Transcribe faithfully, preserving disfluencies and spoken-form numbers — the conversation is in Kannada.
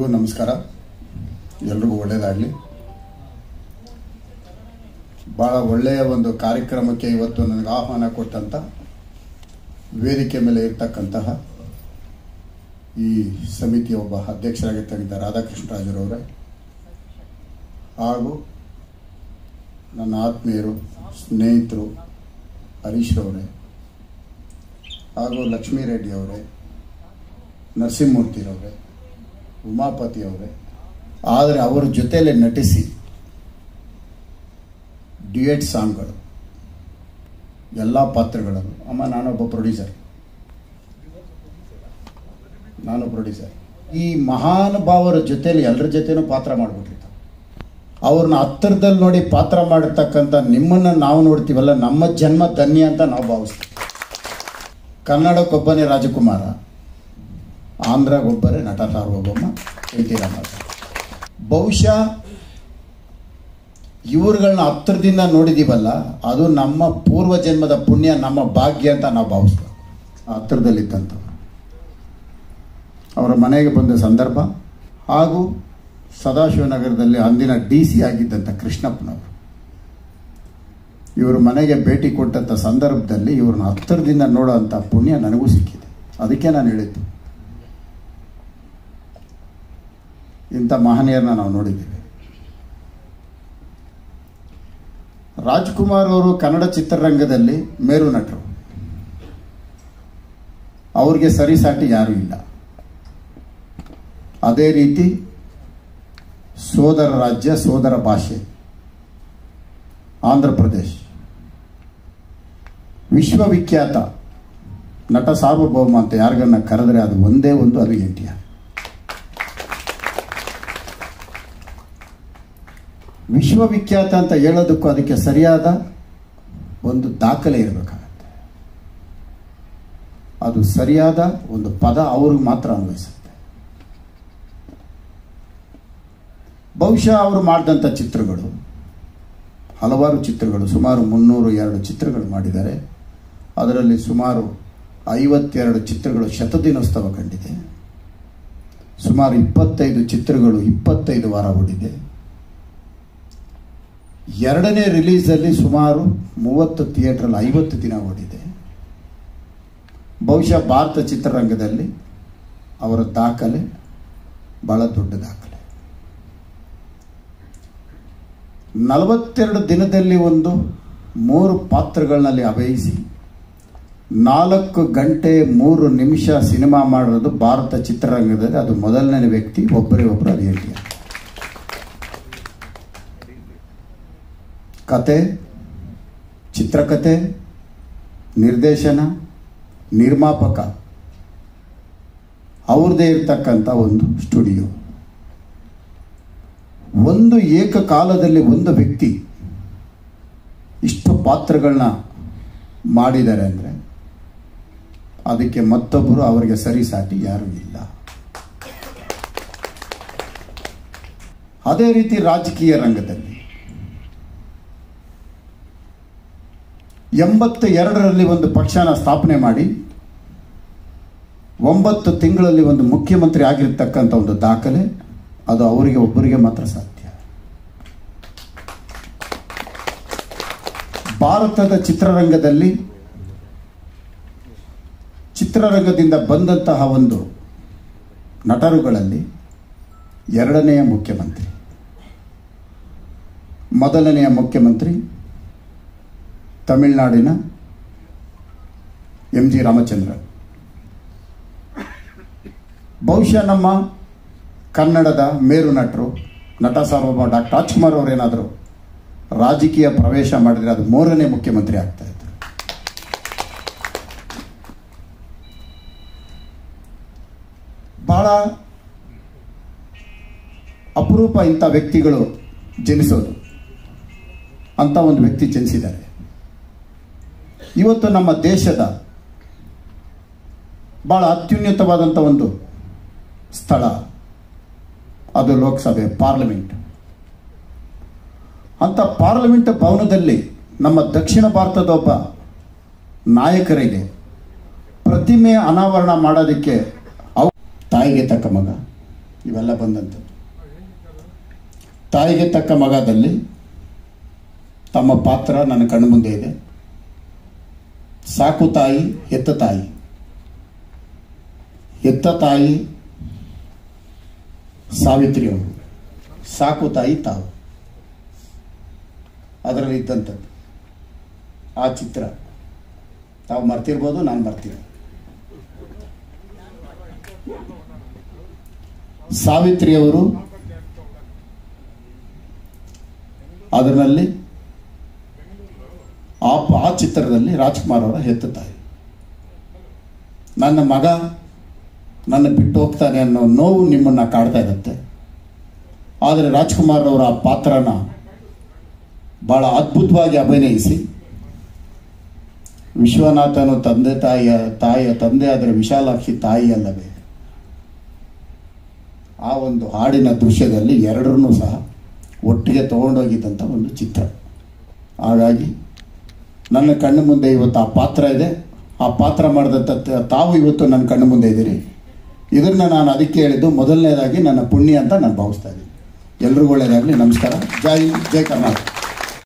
ಎಲ್ರಿಗೂ ನಮಸ್ಕಾರ. ಎಲ್ರಿಗೂ ಒಳ್ಳೆಯದಾಗಲಿ. ಭಾಳ ಒಳ್ಳೆಯ ಒಂದು ಕಾರ್ಯಕ್ರಮಕ್ಕೆ ಇವತ್ತು ನನಗೆ ಆಹ್ವಾನ ಕೊಟ್ಟಂಥ ವೇದಿಕೆ ಮೇಲೆ ಇರ್ತಕ್ಕಂತಹ ಈ ಸಮಿತಿಯ ಒಬ್ಬ ಅಧ್ಯಕ್ಷರಾಗಿರ್ತಕ್ಕಂಥ ರಾಧಾಕೃಷ್ಣರಾಜರವರೇ ಹಾಗೂ ನನ್ನ ಆತ್ಮೀಯರು, ಸ್ನೇಹಿತರು ಹರೀಶ್ ಅವರೇ ಹಾಗೂ ಲಕ್ಷ್ಮೀ ರೆಡ್ಡಿ ಅವರೇ, ನರಸಿಂಹಮೂರ್ತಿರವರೇ, ಉಮಾಪತಿ ಅವರೇ, ಆದರೆ ಅವರ ಜೊತೆಯಲ್ಲೇ ನಟಿಸಿ ಡ್ಯುಯೆಟ್ ಸಾಂಗ್ಗಳು ಎಲ್ಲ ಪಾತ್ರಗಳನ್ನು, ಅಮ್ಮ ನಾನೊಬ್ಬ ಪ್ರೊಡ್ಯೂಸರ್ ನಾನು ಪ್ರೊಡ್ಯೂಸರ್ ಈ ಮಹಾನುಭಾವರ ಜೊತೆಯಲ್ಲಿ ಎಲ್ಲರ ಜೊತೆನೂ ಪಾತ್ರ ಮಾಡಿಬಿಟ್ಟಿರ್ತಾರೆ. ಅವ್ರನ್ನ ಹತ್ತಿರದಲ್ಲಿ ನೋಡಿ ಪಾತ್ರ ಮಾಡಿರ್ತಕ್ಕಂಥ ನಿಮ್ಮನ್ನು ನಾವು ನೋಡ್ತೀವಲ್ಲ, ನಮ್ಮ ಜನ್ಮ ಧನ್ಯ ಅಂತ ನಾವು ಭಾವಿಸ್ತೀವಿ. ಕನ್ನಡಕ್ಕೊಬ್ಬನೇ ರಾಜಕುಮಾರ, ಆಂಧ್ರಗೊಬ್ಬರೇ ನಟ ಸಾರ್ವಭೌಮ ಎನ್ ಟಿ ರಾಮಾರಾವ್. ಬಹುಶಃ ಇವ್ರುಗಳನ್ನ ಹತ್ತಿರದಿಂದ ನೋಡಿದೀವಲ್ಲ, ಅದು ನಮ್ಮ ಪೂರ್ವ ಜನ್ಮದ ಪುಣ್ಯ, ನಮ್ಮ ಭಾಗ್ಯ ಅಂತ ನಾವು ಭಾವಿಸ್ತೀವಿ. ಹತ್ತಿರದಲ್ಲಿದ್ದಂಥವ್ರು ಅವರ ಮನೆಗೆ ಬಂದ ಸಂದರ್ಭ ಹಾಗೂ ಸದಾಶಿವನಗರದಲ್ಲಿ ಅಂದಿನ ಡಿ ಸಿ ಆಗಿದ್ದಂಥ ಕೃಷ್ಣಪ್ಪನವರು ಇವರು ಮನೆಗೆ ಭೇಟಿ ಕೊಟ್ಟಂಥ ಸಂದರ್ಭದಲ್ಲಿ ಇವ್ರನ್ನ ಹತ್ತಿರದಿಂದ ನೋಡೋಂಥ ಪುಣ್ಯ ನನಗೂ ಸಿಕ್ಕಿದೆ. ಅದಕ್ಕೆ ನಾನು ಹೇಳಿದ್ದು, ಇಂಥ ಮಹನೀಯರನ್ನ ನಾವು ನೋಡಿದ್ದೀವಿ. ರಾಜ್ಕುಮಾರ್ ಅವರು ಕನ್ನಡ ಚಿತ್ರರಂಗದಲ್ಲಿ ಮೇರು ನಟರು, ಅವ್ರಿಗೆ ಸರಿಸಾಟಿ ಯಾರೂ ಇಲ್ಲ. ಅದೇ ರೀತಿ ಸೋದರ ರಾಜ್ಯ, ಸೋದರ ಭಾಷೆ ಆಂಧ್ರ ಪ್ರದೇಶ್, ವಿಶ್ವವಿಖ್ಯಾತ ನಟ ಸಾರ್ವಭೌಮ ಅಂತ ಯಾರಿಗನ್ನ ಕರೆದ್ರೆ ಅದು ಒಂದೇ ಒಂದು, ಅದು ಎನ್ ಟಿ ಆರ್. ವಿಶ್ವವಿಖ್ಯಾತ ಅಂತ ಹೇಳೋದಕ್ಕೂ ಅದಕ್ಕೆ ಸರಿಯಾದ ಒಂದು ದಾಖಲೆ ಇರಬೇಕಾಗತ್ತೆ. ಅದು ಸರಿಯಾದ ಒಂದು ಪದ ಅವ್ರಿಗೆ ಮಾತ್ರ ಅನ್ವಯಿಸುತ್ತೆ. ಬಹುಶಃ ಅವರು ಮಾಡಿದಂಥ ಚಿತ್ರಗಳು ಹಲವಾರು ಚಿತ್ರಗಳು, ಸುಮಾರು ಮುನ್ನೂರು ಎರಡು ಚಿತ್ರಗಳು ಮಾಡಿದ್ದಾರೆ. ಅದರಲ್ಲಿ ಸುಮಾರು ಐವತ್ತೆರಡು ಚಿತ್ರಗಳು ಶತದಿನೋತ್ಸವ ಕಂಡಿದೆ. ಸುಮಾರು ಇಪ್ಪತ್ತೈದು ಚಿತ್ರಗಳು ಇಪ್ಪತ್ತೈದು ವಾರ ಓಡಿದೆ. ಎರಡನೇ ರಿಲೀಸಲ್ಲಿ ಸುಮಾರು ಮೂವತ್ತು ಥಿಯೇಟ್ರಲ್ಲಿ ಐವತ್ತು ದಿನ ಓಡಿದೆ. ಬಹುಶಃ ಭಾರತ ಚಿತ್ರರಂಗದಲ್ಲಿ ಅವರ ದಾಖಲೆ ಬಹಳ ದೊಡ್ಡ ದಾಖಲೆ. ನಲವತ್ತೆರಡು ದಿನದಲ್ಲಿ ಒಂದು ಮೂರು ಪಾತ್ರಗಳಲ್ಲಿ ಅಭಿನಯಿಸಿ ನಾಲ್ಕು ಗಂಟೆ ಮೂರು ನಿಮಿಷ ಸಿನಿಮಾ ಮಾಡಿರೋದು ಭಾರತ ಚಿತ್ರರಂಗದಲ್ಲಿ ಅದು ಮೊದಲನೇ ವ್ಯಕ್ತಿ, ಒಬ್ಬರೇ ಒಬ್ಬರು, ಅದು ಎನ್ ಟಿ ಆರ್. ಕತೆ, ಚಿತ್ರಕಥೆ, ನಿರ್ದೇಶನ, ನಿರ್ಮಾಪಕ ಅವ್ರದ್ದೇ ಇರ್ತಕ್ಕಂಥ ಒಂದು ಸ್ಟುಡಿಯೋ. ಒಂದು ಏಕಕಾಲದಲ್ಲಿ ಒಂದು ವ್ಯಕ್ತಿ ಇಷ್ಟು ಪಾತ್ರಗಳನ್ನ ಮಾಡಿದ್ದಾರೆ ಅಂದರೆ ಅದಕ್ಕೆ ಮತ್ತೊಬ್ಬರು ಅವರಿಗೆ ಸರಿಸಾಟಿ ಯಾರೂ ಇಲ್ಲ. ಅದೇ ರೀತಿ ರಾಜಕೀಯ ರಂಗದಲ್ಲಿ ಎಂಬತ್ತ ಎರಡರಲ್ಲಿ ಒಂದು ಪಕ್ಷನ ಸ್ಥಾಪನೆ ಮಾಡಿ ಒಂಬತ್ತು ತಿಂಗಳಲ್ಲಿ ಒಂದು ಮುಖ್ಯಮಂತ್ರಿ ಆಗಿರ್ತಕ್ಕಂಥ ಒಂದು ದಾಖಲೆ ಅದು ಅವರಿಗೆ ಒಬ್ಬರಿಗೆ ಮಾತ್ರ ಸಾಧ್ಯ. ಭಾರತದ ಚಿತ್ರರಂಗದಲ್ಲಿ ಚಿತ್ರರಂಗದಿಂದ ಬಂದಂತಹ ಒಂದು ನಟರುಗಳಲ್ಲಿ ಎರಡನೆಯ ಮುಖ್ಯಮಂತ್ರಿ, ಮೊದಲನೆಯ ಮುಖ್ಯಮಂತ್ರಿ ತಮಿಳುನಾಡಿನ ಎಂ ಜಿ ರಾಮಚಂದ್ರನ್. ಬಹುಶಃ ನಮ್ಮ ಕನ್ನಡದ ಮೇರು ನಟರು, ನಟ ಸಾರ್ವಭೌಮ ಡಾಕ್ಟರ್ ರಾಜ್ಕುಮಾರ್ ಅವರೇನಾದರೂ ರಾಜಕೀಯ ಪ್ರವೇಶ ಮಾಡಿದರೆ ಅದು ಮೂರನೇ ಮುಖ್ಯಮಂತ್ರಿ ಆಗ್ತಾ ಇದ್ರು. ಬಹಳ ಅಪರೂಪ ಇಂಥ ವ್ಯಕ್ತಿಗಳು ಜನಿಸೋದು. ಅಂತ ಒಂದು ವ್ಯಕ್ತಿ ಜನಿಸಿದ್ದಾರೆ. ಇವತ್ತು ನಮ್ಮ ದೇಶದ ಬಹಳ ಅತ್ಯುನ್ನತವಾದಂಥ ಒಂದು ಸ್ಥಳ ಅದು ಲೋಕಸಭೆ, ಪಾರ್ಲಿಮೆಂಟ್. ಅಂತ ಪಾರ್ಲಿಮೆಂಟ್ ಭವನದಲ್ಲಿ ನಮ್ಮ ದಕ್ಷಿಣ ಭಾರತದ ಒಬ್ಬ ನಾಯಕರಿಗೆ ಪ್ರತಿಮೆ ಅನಾವರಣ ಮಾಡೋದಕ್ಕೆ ತಾಯಿಗೆ ತಕ್ಕ ಮಗ, ಇವೆಲ್ಲ ಬಂದಂಥದ್ದು. ತಾಯಿಗೆ ತಕ್ಕ ಮಗದಲ್ಲಿ ತಮ್ಮ ಪಾತ್ರ ನನ್ನ ಕಣ್ಣು ಮುಂದೆ ಇದೆ. ಸಾಕು ತಾಯಿ, ಹೆತ್ತ ತಾಯಿ. ಹೆತ್ತ ತಾಯಿ ಸಾವಿತ್ರಿಯವರು, ಸಾಕು ತಾಯಿ ತಾವು. ಅದರಲ್ಲಿ ಇದ್ದಂಥದ್ದು ಆ ಚಿತ್ರ ತಾವು ಮರ್ತಿರ್ಬೋದು, ನಾನು ಮರ್ತೀನಿ. ಸಾವಿತ್ರಿಯವರು ಅದರಲ್ಲಿ ಆ ಆ ಚಿತ್ರದಲ್ಲಿ ರಾಜ್ಕುಮಾರ್ ಅವರ ಹೆತ್ತ ತಾಯಿ. ನನ್ನ ಮಗ ನನ್ನ ಬಿಟ್ಟು ಹೋಗ್ತಾನೆ ಅನ್ನೋ ನೋವು ನಿಮ್ಮನ್ನು ಕಾಡ್ತಾ ಇರುತ್ತೆ. ಆದರೆ ರಾಜ್ಕುಮಾರ್ ಅವರ ಆ ಪಾತ್ರನ ಭಾಳ ಅದ್ಭುತವಾಗಿ ಅಭಿನಯಿಸಿ, ವಿಶ್ವನಾಥನು ತಂದೆ ತಾಯಿಯ ತಾಯಿಯ ತಂದೆ ಆದರೆ ವಿಶಾಲಾಕ್ಷಿ ತಾಯಿ ಅಲ್ಲವೇ, ಆ ಒಂದು ಹಾಡಿನ ದೃಶ್ಯದಲ್ಲಿ ಎರಡರನ್ನೂ ಸಹ ಒಟ್ಟಿಗೆ ತಗೊಂಡೋಗಿದ್ದಂಥ ಒಂದು ಚಿತ್ರ. ಹಾಗಾಗಿ ನನ್ನ ಕಣ್ಣು ಮುಂದೆ ಇವತ್ತು ಆ ಪಾತ್ರ ಇದೆ. ಆ ಪಾತ್ರ ಮಾಡಿದಂಥ ತಾವು ಇವತ್ತು ನನ್ನ ಕಣ್ಣು ಮುಂದೆ ಇದ್ದೀರಿ. ಇದನ್ನು ನಾನು ಅದಕ್ಕೆ ಹೇಳಿದ್ದು ಮೊದಲನೇದಾಗಿ ನನ್ನ ಪುಣ್ಯ ಅಂತ ನಾನು ಭಾವಿಸ್ತಾ ಇದ್ದೀನಿ. ಎಲ್ರಿಗೂ ಒಳ್ಳೆಯದಾಗಲಿ. ನಮಸ್ಕಾರ. ಜೈ ಜೈ ಕರ್ನಾಟಕ.